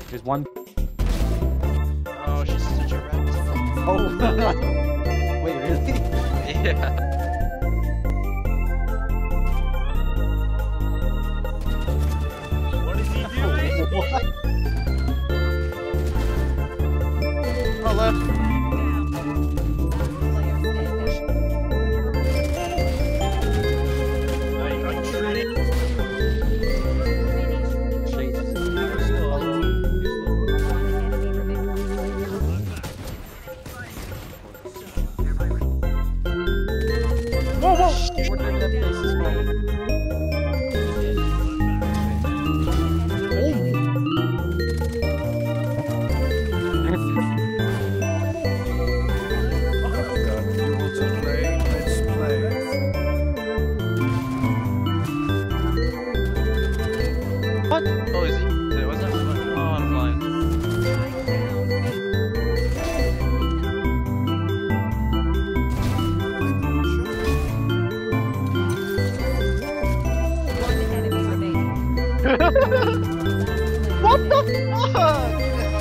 There's one. Oh, she's such a rat. Oh. Wait, really? Yeah. What is he doing? Oh, left. Whoa, whoa! We're doing that basis moment. What? Oh, is he? Was that? Oh, I'm blind. What the fuck?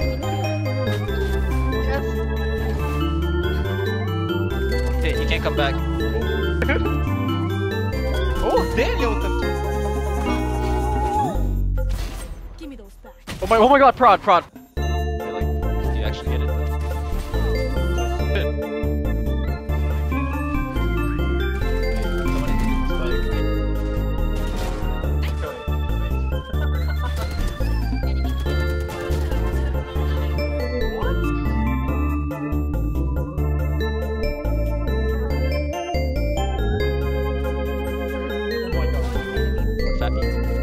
Yes. Hey, you can't come back. Oh, Daniel with the. Give me those back. Oh my god, prod. Okay, like, do you actually get it though? Good. Somebody take the spike. Oh my god. Fatty.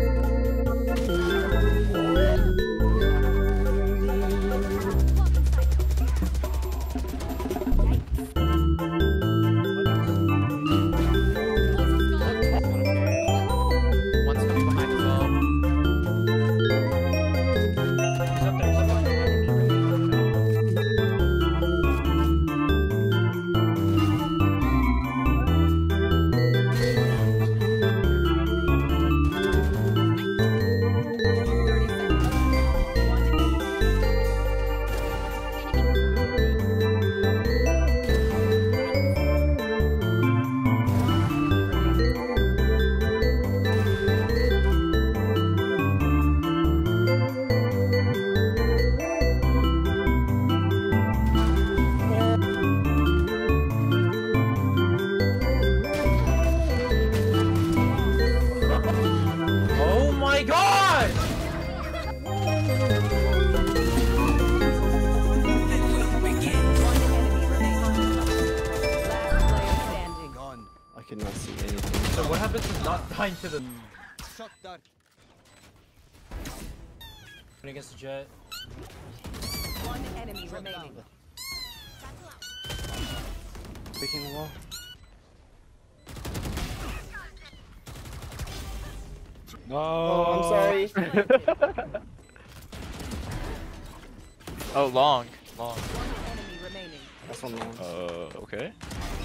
One's coming behind as well. He's up there. Oh my god! I cannot see anything. So what happens with not dying to the... Against the jet. One enemy remaining. Picking the wall. No. Oh, I'm sorry. Oh, long. One enemy remaining. That's one wrong. Okay.